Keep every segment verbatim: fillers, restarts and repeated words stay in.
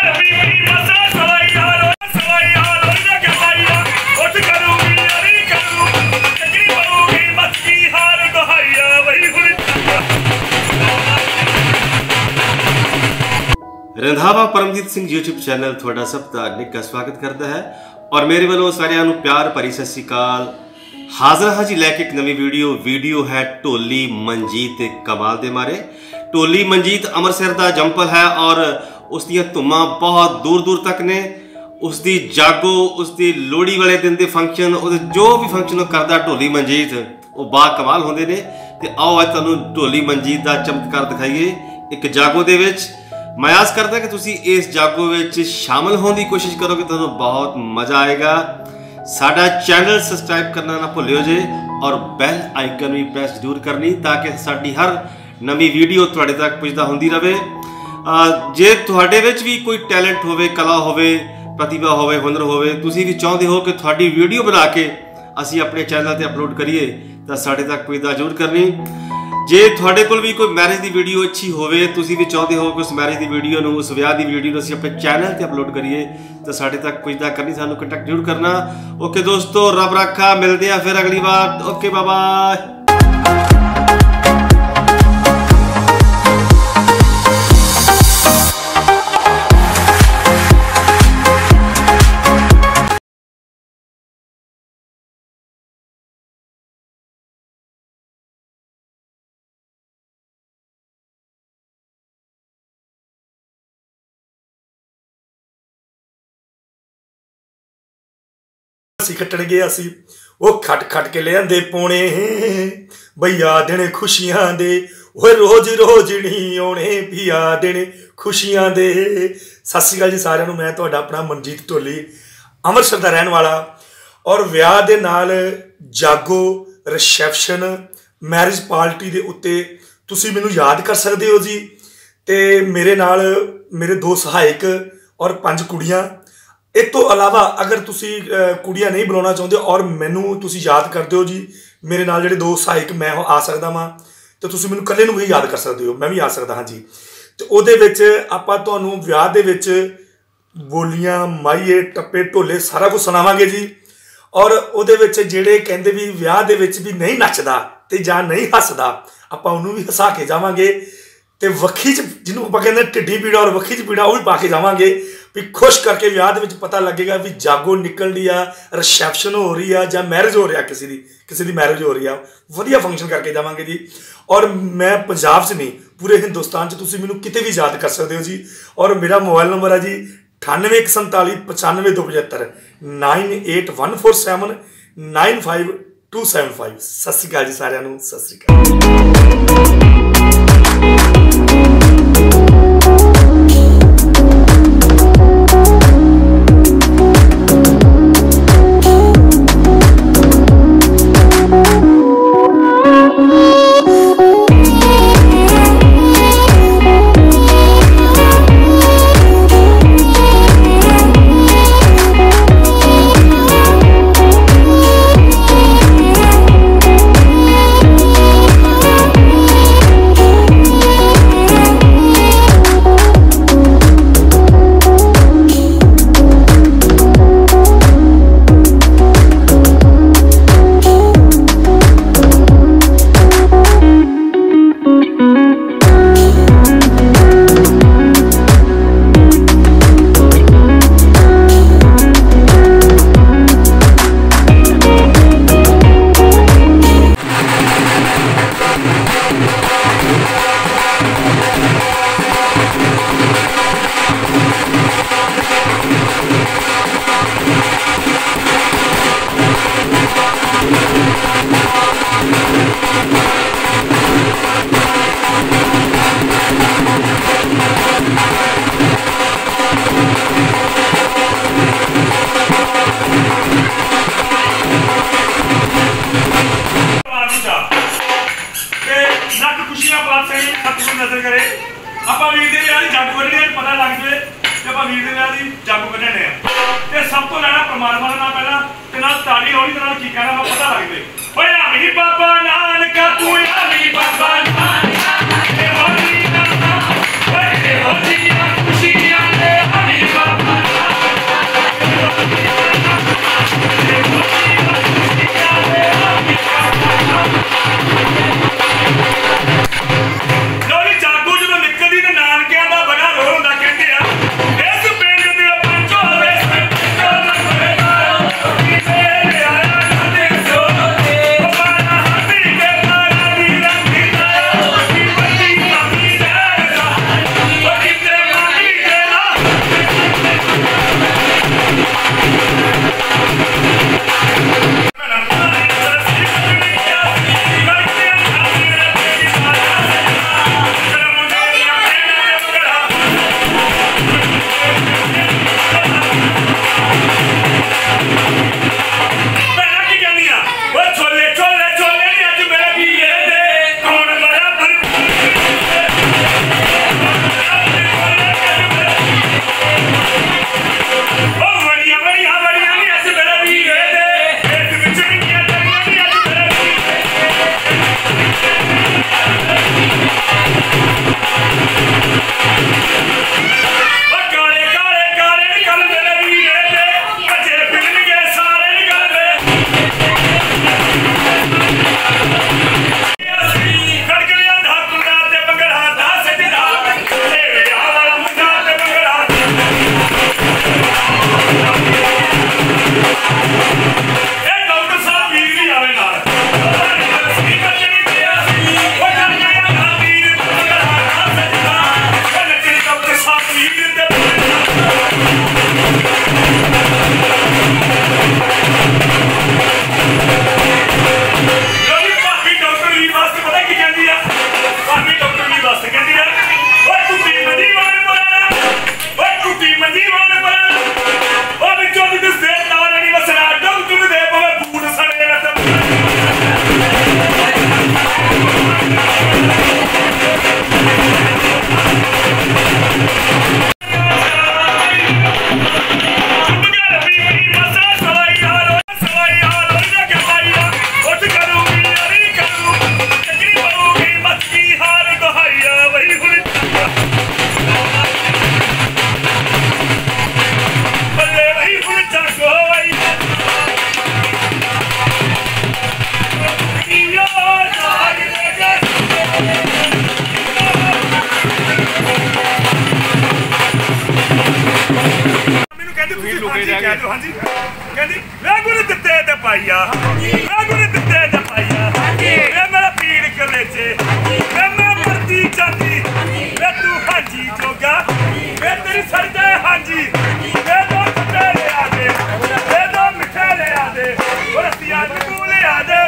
Randhawa Paramjit Singh YouTube channel थोड़ा सब का निੱਘਾ स्वागत करता है और मेरे वालों सारिਆਂ ਨੂੰ प्यार भरी सत श्री अकाल। हाजिर हाँ जी लैके एक नवी वीडियो वीडियो है ढोली मनजीत कमाल दे मारे। ढोली मनजीत अमृतसर का जंपल है और उसकी धुम्मां बहुत दूर दूर तक ने। उसकी जागो उसकी लोहड़ी वाले दिन के फंक्शन जो भी फंक्शन करता ढोली मनजीत वो बा कमाल होंगे ने। तो आओ अज तुहानूं ढोली मनजीत का चमत्कार दिखाइए एक जागो दे विच। मैं आस करता कि तुसी इस जागो विच शामिल होने की कोशिश करोगे तो बहुत मज़ा आएगा। साडा चैनल सबसक्राइब करना ना भुल्लियो जे और बैल आइकन भी प्रेस जरूर करनी ताकि साडी हर नवी वीडियो तुहाडे तक पुजदा हुंदी रहे। जे तुहाडे विच भी कोई टैलेंट होवे कला होवे प्रतिभा होवे हुनर होवे तुसी भी चाहते हो कि तुहाडी वीडियो बना के असी अपने चैनल ते अपलोड करिए तो साडे तक पुजदा जरूर करनी। जे तुहाडे कोल भी कोई मैरिज की वीडियो अच्छी होवे तुसी भी चाहते हो कि उस मैरिज की वीडियो नूं उस विआह की वीडियो नूं असीं अपने चैनल ते अपलोड करिए तो साडे तक पुजदा करनी सानूं कंटैक्ट जरूर करना। ओके दोस्तों रब रखा मिलते हैं फिर अगली बार। Okay bye bye. कट्टन गए असी वो खट खट के ले आंदे पौने भैया देने खुशियां दे वो रोज रोज नहीं आने पिया देने खुशियां दे। सत श्री अकाल जी सारिਆਂ ਨੂੰ। मैं ਤੁਹਾਡਾ अपना मनजीत ढोली अमृतसर का रहने वाला और विआह दे नाल जागो रिसैप्शन मैरिज पार्टी के उत्ते तुसी मैनू याद कर सकते हो जी। तो मेरे नाल मेरे दो सहायक और पांच कुड़ियां। इस तो अलावा अगर तुसी कुड़ियां नहीं बुलाना चाहते और मैनू तुसी याद करते हो जी मेरे नाल जिहड़े दो सहायक मैं आ सकदा वां तो तुसी मैनू कल्ले नूं भी याद कर सकते हो मैं भी आ सकदा हाँ जी। तो उहदे विच आपां तुहानूं विआह दे विच बोलियां माईए टप्पे ढोले सारा कुछ सुणावांगे जी। और उहदे विच जिहड़े कहंदे भी विआह दे विच भी नहीं नचदा ते जां नहीं हसदा आपां उहनूं भी हसा के जावांगे। तो वक्खी च जिन्हों आप कहते ढिड्डी पीड़ा और वक्खी च पीड़ा वो भी पा के जावांगे भी खुश करके विआह दे विच पता लगेगा भी जागो निकल रही है रिसैप्शन हो रही है जां मैरिज हो रही है किसी की किसी की मैरिज हो रही है वधिया फंक्शन करके जावांगे जी। और मैं पंजाब च नहीं पूरे हिंदुस्तान च तुसीं मैनूं किते भी याद कर सकते हो जी। और मेरा मोबाइल नंबर है जी अठानवे एक संताली पचानवे दो पचहत्तर nine eight one four seven nine five two seven five. सत श्री अकाल जी सारिਆਂ ਨੂੰ। सत श्री अकाल। नजर करे आप वीर के विआह की जग कढ़नी पता लग जाए कि आप वीर के विआह की जग कढ़ने तो सब तो लेना परमात्मा का नाम पहला ते नाल ताड़ी होनी ते नाल की कहना पता लग जाए। ओए हमी बाबा नानक तू हमी बाबा नानक ए होली ना ओए होली ना खुशियां दे हमी ਮੈਨੂੰ ਕਹਿੰਦੇ ਤੁਸੀਂ ਲੁਕੇ ਜਾ ਕੇ ਹਾਂ ਜੀ ਕਹਿੰਦੀ ਵੇ ਗੁਰ ਦਿੱਤੇ ਤੇ ਪਾਈਆ ਵੇ ਗੁਰ ਦਿੱਤੇ ਤੇ ਪਾਈਆ ਵੇ ਮੇਰਾ ਪੀੜ ਕਲੇਚੇ ਵੇ ਮੈਂ ਮਰਦੀ ਜਾਂਦੀ ਵੇ ਤੂੰ ਹਾਂਜੀ ਜੋਗਾ ਵੇ ਤੇਰੀ ਸਰਦੇ ਹਾਂਜੀ ਵੇ ਦੋ ਖੱਟੇ ਲਿਆ ਦੇ ਵੇ ਦੋ ਮਿੱਠੇ ਲਿਆ ਦੇ ਉਹ ਰਸੀਆ ਤੂੰ ਲਿਆ ਦੇ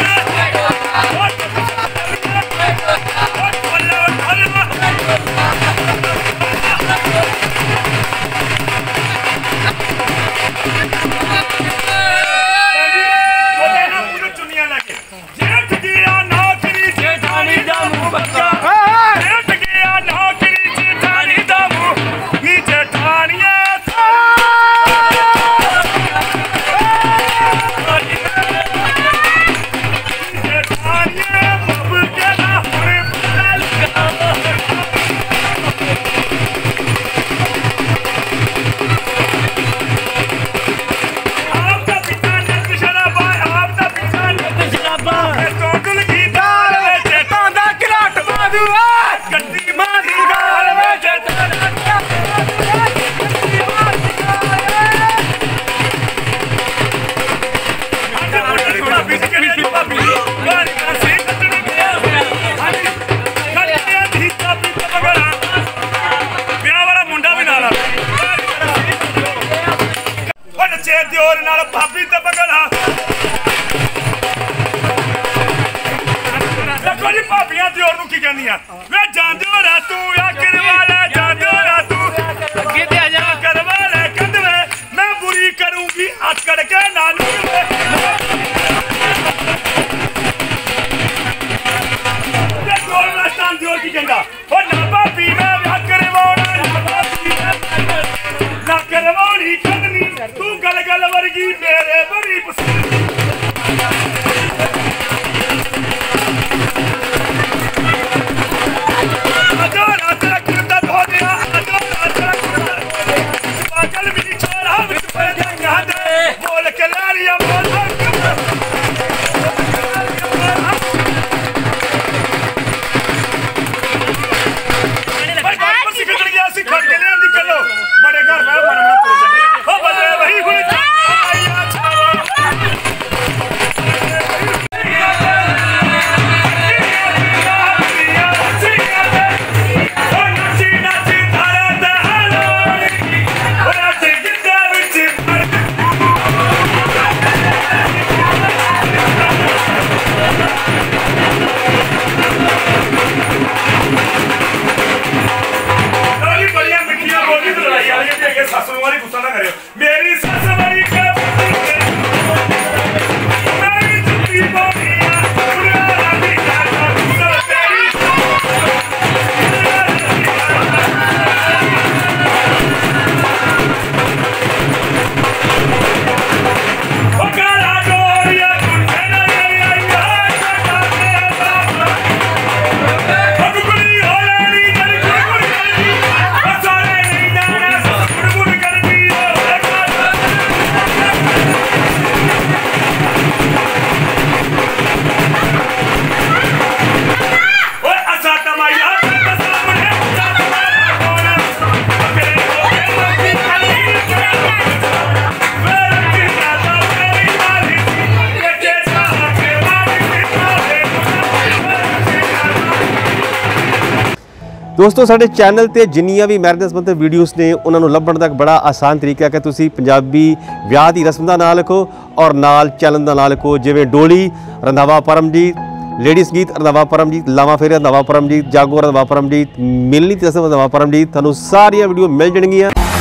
What? ਹੋਰ ਨੂੰ ਕੀ ਕਹਿੰਦੀ ਆ ਵੇ ਜਾਂਦੋ ਰਾ ਤੂੰ ਆਖਰ ਵਾਲਾ ਜਾਂਦੋ ਰਾ ਤੂੰ ਅੱਗੇ ਤੇ ਆ ਜਾ ਕਰ ਵਾਲੇ ਕੰਦਵੇ ਮੈਂ ਬੁਰੀ ਕਰੂੰਗੀ ਆਕੜ ਕੇ ਨਾਨੂ ਤੇ ਗੋਲ ਨਾ ਜਾਂਦੋ ਕੀ ਕਹਿੰਦਾ ਓ ਨਾ ਬਾਪੀ ਮੈਂ ਵਿਆਹ ਕਰਵਾਉਣਾ ਨਾ ਬਾਪੀ ਨਾ ਕਰਵਾਉਣੀ ਕੰਦਨੀ ਤੂੰ ਗਲ ਗਲ ਵਰਗੀ ਮੇਰੇ ਬੜੀ ਪਸੰਦ दोस्तों साडे चैनल ते जिन्नियां भी मैरिज संबंधित वीडियोस ने उन्होंने लभण दा बड़ा आसान तरीका है कि तुसी पंजाबी विआह दी रस्म दा नाम लिखो और नाल चैनल दा नाम लिखो जिवें डोली रंधावा परमजीत, लेडीज गीत रंधावा परमजीत, लावा फेरे रंधावा परमजीत, जागो रंधावा परमजीत, मिलनी रस्म रंधावा परमजीत। तुहानूं सारियां वीडियो मिल जाणगीआं।